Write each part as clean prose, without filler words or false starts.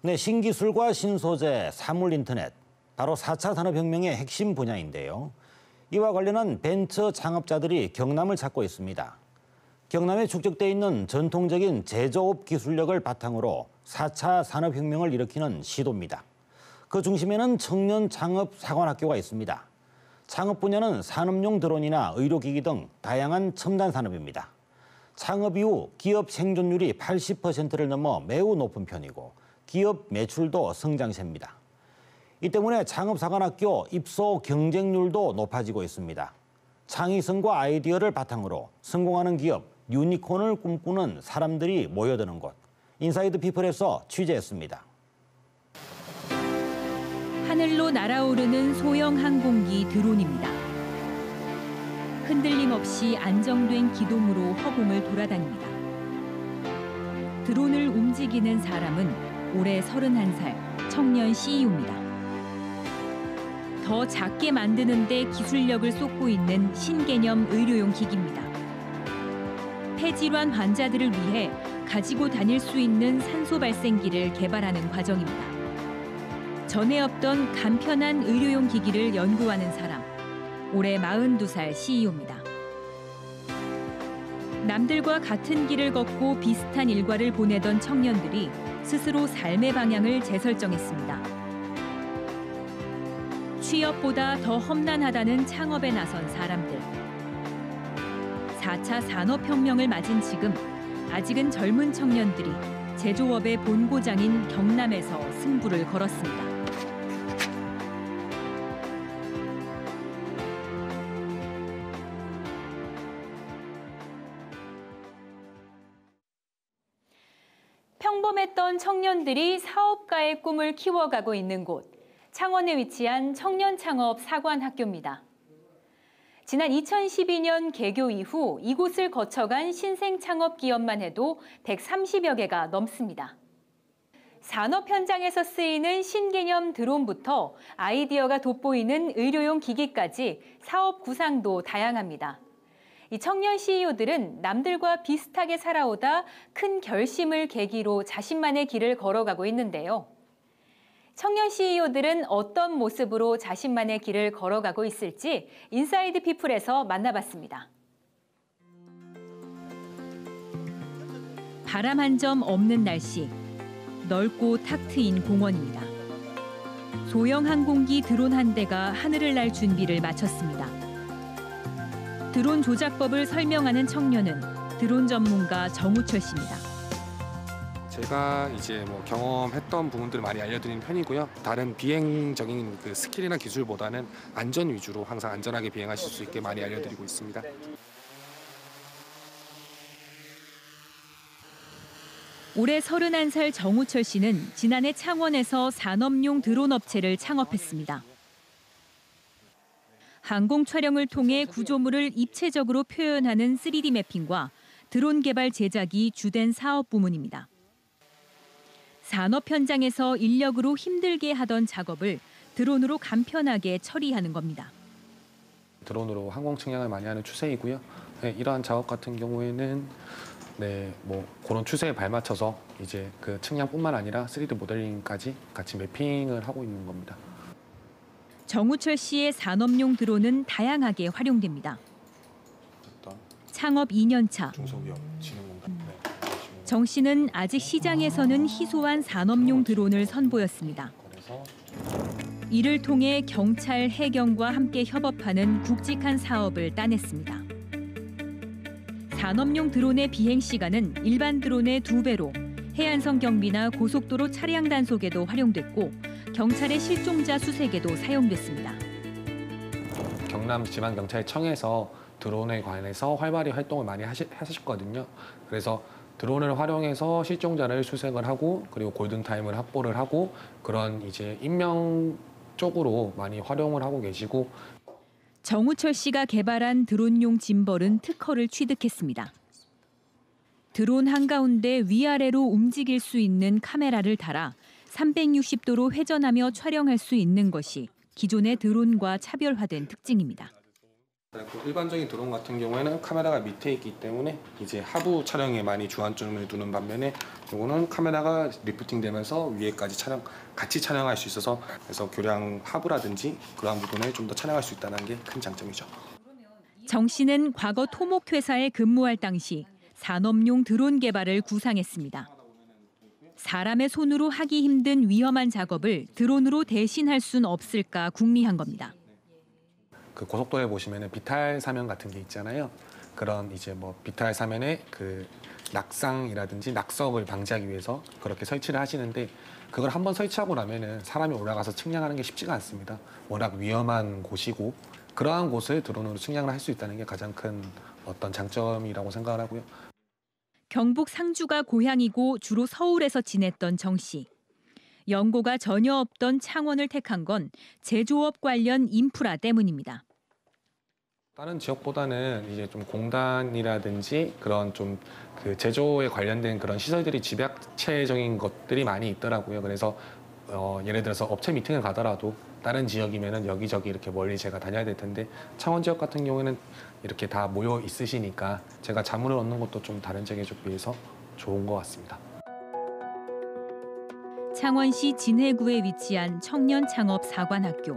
네, 신기술과 신소재, 사물인터넷, 바로 4차 산업혁명의 핵심 분야인데요. 이와 관련한 벤처 창업자들이 경남을 찾고 있습니다. 경남에 축적돼 있는 전통적인 제조업 기술력을 바탕으로 4차 산업혁명을 일으키는 시도입니다. 그 중심에는 청년 창업 사관학교가 있습니다. 창업 분야는 산업용 드론이나 의료기기 등 다양한 첨단 산업입니다. 창업 이후 기업 생존율이 80%를 넘어 매우 높은 편이고 기업 매출도 성장세입니다. 이 때문에 창업사관학교 입소 경쟁률도 높아지고 있습니다. 창의성과 아이디어를 바탕으로 성공하는 기업, 유니콘을 꿈꾸는 사람들이 모여드는 곳. 인사이드 피플에서 취재했습니다. 하늘로 날아오르는 소형 항공기 드론입니다. 흔들림 없이 안정된 기동으로 허공을 돌아다닙니다. 드론을 움직이는 사람은 올해 31살 청년 CEO입니다. 더 작게 만드는 데 기술력을 쏟고 있는 신개념 의료용 기기입니다. 폐질환 환자들을 위해 가지고 다닐 수 있는 산소 발생기를 개발하는 과정입니다. 전에 없던 간편한 의료용 기기를 연구하는 사람, 올해 42살 CEO입니다. 남들과 같은 길을 걷고 비슷한 일과를 보내던 청년들이 스스로 삶의 방향을 재설정했습니다. 취업보다 더 험난하다는 창업에 나선 사람들. 4차 산업혁명을 맞은 지금 아직은 젊은 청년들이 제조업의 본고장인 경남에서 승부를 걸었습니다. 평범했던 청년들이 사업가의 꿈을 키워가고 있는 곳, 창원에 위치한 청년창업사관학교입니다. 지난 2012년 개교 이후 이곳을 거쳐간 신생창업 기업만 해도 130여 개가 넘습니다. 산업 현장에서 쓰이는 신개념 드론부터 아이디어가 돋보이는 의료용 기기까지 사업 구상도 다양합니다. 이 청년 CEO들은 남들과 비슷하게 살아오다 큰 결심을 계기로 자신만의 길을 걸어가고 있는데요. 청년 CEO들은 어떤 모습으로 자신만의 길을 걸어가고 있을지 인사이드 피플에서 만나봤습니다. 바람 한 점 없는 날씨, 넓고 탁 트인 공원입니다. 소형 항공기 드론 한 대가 하늘을 날 준비를 마쳤습니다. 드론 조작법을 설명하는 청년은 드론 전문가 정우철 씨입니다. 제가 이제 경험했던 부분들을 많이 알려드리는 편이고요. 다른 비행적인 그 스킬이나 기술보다는 안전 위주로 항상 안전하게 비행하실 수 있게 많이 알려드리고 있습니다. 올해 31살 정우철 씨는 지난해 창원에서 산업용 드론 업체를 창업했습니다. 항공 촬영을 통해 구조물을 입체적으로 표현하는 3D 매핑과 드론 개발 제작이 주된 사업 부문입니다. 산업 현장에서 인력으로 힘들게 하던 작업을 드론으로 간편하게 처리하는 겁니다. 드론으로 항공 측량을 많이 하는 추세이고요. 네, 이러한 작업 같은 경우에는 그런 추세에 발맞춰서 이제 그 측량뿐만 아니라 3D 모델링까지 같이 매핑을 하고 있는 겁니다. 정우철 씨의 산업용 드론은 다양하게 활용됩니다. 창업 2년 차. 정 씨는 아직 시장에서는 희소한 산업용 드론을 선보였습니다. 이를 통해 경찰, 해경과 함께 협업하는 굵직한 사업을 따냈습니다. 산업용 드론의 비행 시간은 일반 드론의 2배로 해안선 경비나 고속도로 차량 단속에도 활용됐고 경찰의 실종자 수색에도 사용됐습니다. 경남지방경찰청에서 드론에 관해서 활발히 활동을 많이 하셨거든요. 그래서 드론을 활용해서 실종자를 수색을 하고 그리고 골든타임을 확보를 하고 그런 이제 인명 쪽으로 많이 활용을 하고 계시고 정우철 씨가 개발한 드론용 짐벌은 특허를 취득했습니다. 드론 한가운데 위아래로 움직일 수 있는 카메라를 달아 360도로 회전하며 촬영할 수 있는 것이 기존의 드론과 차별화된 특징입니다. 그 일반적인 드론 같은 경우에는 카메라가 밑에 있기 때문에 이제 하부 촬영에 많이 주안점을 두는 반면에 이거는 카메라가 리프팅되면서 위에까지 같이 촬영할 수 있어서 그래서 교량 하부라든지 그러한 부분에 좀 더 촬영할 수 있다는 게 큰 장점이죠. 정 씨는 과거 토목 회사에 근무할 당시 산업용 드론 개발을 구상했습니다. 사람의 손으로 하기 힘든 위험한 작업을 드론으로 대신할 순 없을까 궁리한 겁니다. 그 고속도로에 보시면은 비탈 사면 같은 게 있잖아요. 그런 이제 뭐 비탈 사면에 그 낙상이라든지 낙석을 방지하기 위해서 그렇게 설치를 하시는데 그걸 한번 설치하고 나면은 사람이 올라가서 측량하는 게 쉽지가 않습니다. 워낙 위험한 곳이고 그러한 곳을 드론으로 측량을 할 수 있다는 게 가장 큰 어떤 장점이라고 생각을 하고요. 경북 상주가 고향이고 주로 서울에서 지냈던 정 씨. 연고가 전혀 없던 창원을 택한 건 제조업 관련 인프라 때문입니다. 다른 지역보다는 이제 좀 공단이라든지 그런 좀 그 제조에 관련된 그런 시설들이 집약체적인 것들이 많이 있더라고요. 그래서 예를 들어서 업체 미팅을 가더라도 다른 지역이면은 여기저기 이렇게 멀리 제가 다녀야 될 텐데 창원 지역 같은 경우에는 이렇게 다 모여 있으시니까 제가 자문을 얻는 것도 좀 다른 지역에 비해서 좋은 것 같습니다. 창원시 진해구에 위치한 청년창업사관학교.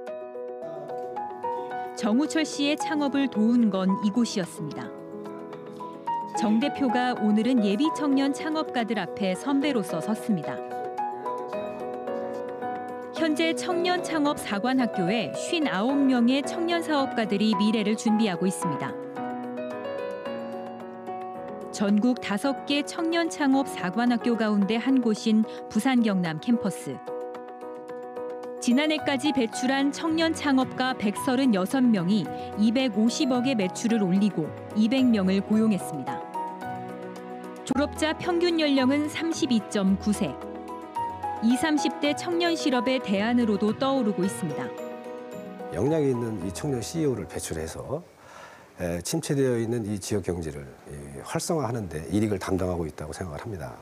정우철 씨의 창업을 도운 건 이곳이었습니다. 정 대표가 오늘은 예비 청년 창업가들 앞에 선배로서 섰습니다. 현재 청년창업사관학교에 59명의 청년 사업가들이 미래를 준비하고 있습니다. 전국 5개 청년창업사관학교 가운데 한 곳인 부산 경남 캠퍼스. 지난해까지 배출한 청년창업가 136명이 250억의 매출을 올리고 200명을 고용했습니다. 졸업자 평균 연령은 32.9세. 20, 30대 청년 실업의 대안으로도 떠오르고 있습니다. 역량이 있는 이 청년 CEO를 배출해서 침체되어 있는 이 지역 경제를 활성화하는 데 일익을 담당하고 있다고 생각을 합니다.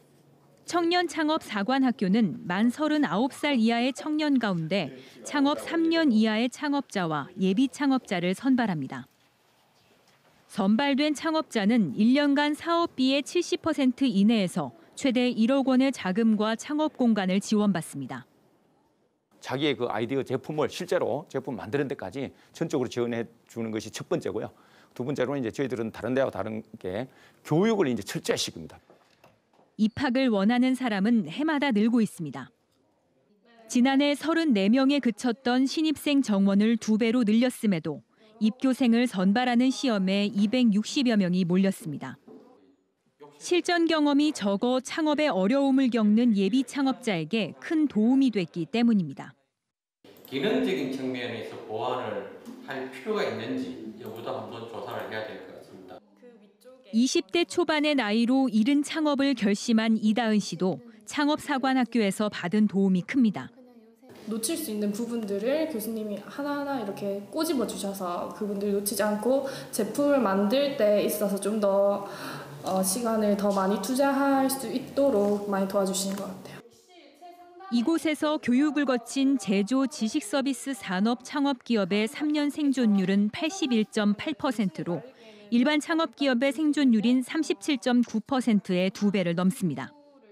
청년창업사관학교는 만 39살 이하의 청년 가운데 창업 3년 이하의 창업자와 예비 창업자를 선발합니다. 선발된 창업자는 1년간 사업비의 70% 이내에서 최대 1억 원의 자금과 창업 공간을 지원받습니다. 자기의 그 아이디어 제품을 실제로 제품 만드는 데까지 전적으로 지원해 주는 것이 첫 번째고요. 두 번째로는 이제 저희들은 다른 데와 다른 게 교육을 이제 철저히 시킵니다. 입학을 원하는 사람은 해마다 늘고 있습니다. 지난해 34명에 그쳤던 신입생 정원을 2배로 늘렸음에도 입교생을 선발하는 시험에 260여 명이 몰렸습니다. 실전 경험이 적어 창업에 어려움을 겪는 예비 창업자에게 큰 도움이 됐기 때문입니다. 기능적인 측면에서 보완을 할 필요가 있는지 여부도 한번 조사를 해야 될 것 같습니다. 20대 초반의 나이로 이른 창업을 결심한 이다은 씨도 창업사관학교에서 받은 도움이 큽니다. 놓칠 수 있는 부분들을 교수님이 하나하나 이렇게 꼬집어 주셔서 그분들 놓치지 않고 제품을 만들 때 있어서 좀 더 시간을 더 많이 투자할 수 있도록 많이 도와주시는 것 같아요. 이곳에서 교육을 거친 제조 지식 서비스 산업 창업 기업의 3년 생존율은 81.8%로 일반 창업 기업의 생존율인 37.9%의 2배를 넘습니다.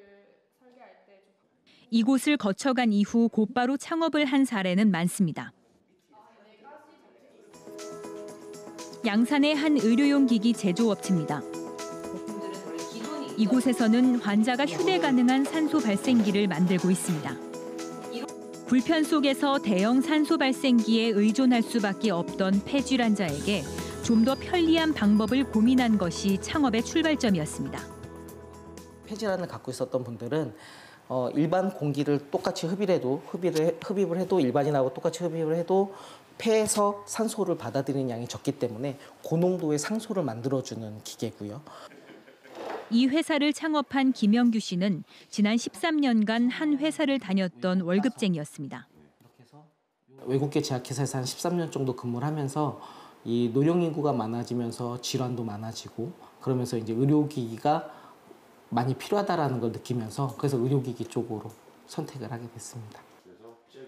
이곳을 거쳐간 이후 곧바로 창업을 한 사례는 많습니다. 양산의 한 의료용 기기 제조업체입니다. 이곳에서는 환자가 휴대 가능한 산소 발생기를 만들고 있습니다. 불편 속에서 대형 산소 발생기에 의존할 수밖에 없던 폐질환자에게 좀 더 편리한 방법을 고민한 것이 창업의 출발점이었습니다. 폐질환을 갖고 있었던 분들은 일반 공기를 똑같이 흡입을 해도 일반인하고 똑같이 흡입을 해도 폐에서 산소를 받아들이는 양이 적기 때문에 고농도의 산소를 만들어주는 기계고요. 이 회사를 창업한 김영규 씨는 지난 13년간 한 회사를 다녔던 월급쟁이였습니다. 외국계 제약회사에서 한 13년 정도 근무를 하면서 이 노령 인구가 많아지면서 질환도 많아지고 그러면서 이제 의료기기가 많이 필요하다라는 걸 느끼면서 그래서 의료기기 쪽으로 선택을 하게 됐습니다.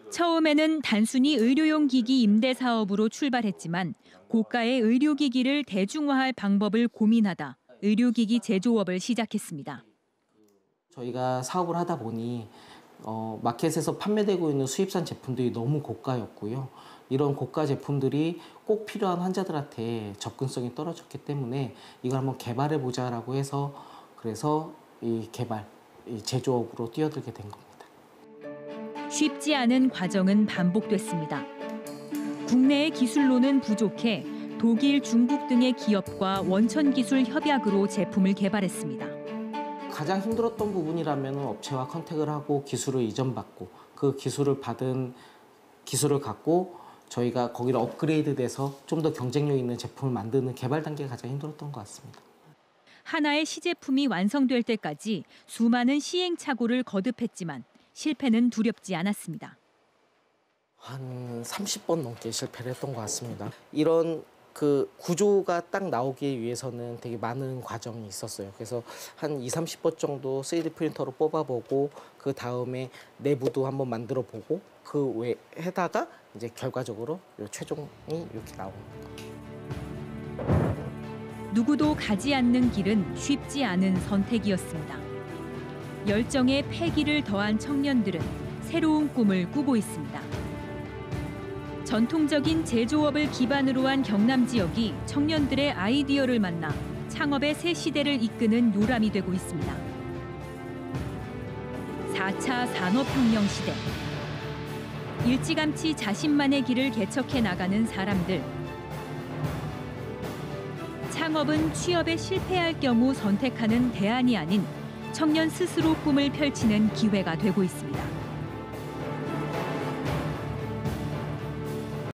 처음에는 단순히 의료용 기기 임대 사업으로 출발했지만 고가의 의료기기를 대중화할 방법을 고민하다 의료기기 제조업을 시작했습니다. 저희가 사업을 하다 보니 마켓에서 판매되고 있는 수입산 제품들이 너무 고가였고요. 이런 고가 제품들이 꼭 필요한 환자들한테 접근성이 떨어졌기 때문에 이걸 한번 개발해보자라고 해서 그래서 이 제조업으로 뛰어들게 된 겁니다. 쉽지 않은 과정은 반복됐습니다. 국내의 기술로는 부족해 독일, 중국 등의 기업과 원천기술 협약으로 제품을 개발했습니다. 가장 힘들었던 부분이라면 업체와 컨택을 하고 기술을 이전받고 그 기술을 받은 기술을 갖고 저희가 거기를 업그레이드돼서 좀 더 경쟁력 있는 제품을 만드는 개발 단계가 가장 힘들었던 것 같습니다. 하나의 시제품이 완성될 때까지 수많은 시행착오를 거듭했지만 실패는 두렵지 않았습니다. 한 30번 넘게 실패를 했던 것 같습니다. 이런 그 구조가 딱 나오기 위해서는 되게 많은 과정이 있었어요. 그래서 한 20-30번 정도 3D 프린터로 뽑아보고 그 다음에 내부도 한번 만들어보고 그 외에다가 이제 결과적으로 최종이 이렇게 나오는 거예요. 누구도 가지 않는 길은 쉽지 않은 선택이었습니다. 열정에 패기를 더한 청년들은 새로운 꿈을 꾸고 있습니다. 전통적인 제조업을 기반으로 한 경남 지역이 청년들의 아이디어를 만나 창업의 새 시대를 이끄는 요람이 되고 있습니다. 4차 산업혁명 시대. 일찌감치 자신만의 길을 개척해 나가는 사람들. 창업은 취업에 실패할 경우 선택하는 대안이 아닌 청년 스스로 꿈을 펼치는 기회가 되고 있습니다.